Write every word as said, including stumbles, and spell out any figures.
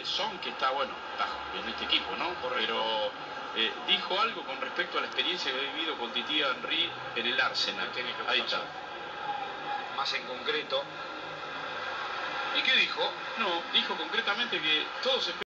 Son, que está, bueno, está en este equipo, ¿no? Pero eh, dijo algo con respecto a la experiencia que ha vivido con Titi Henry en el Arsenal. Tiene que Ahí está. Más en concreto. ¿Y qué dijo? No, dijo concretamente que todos esperan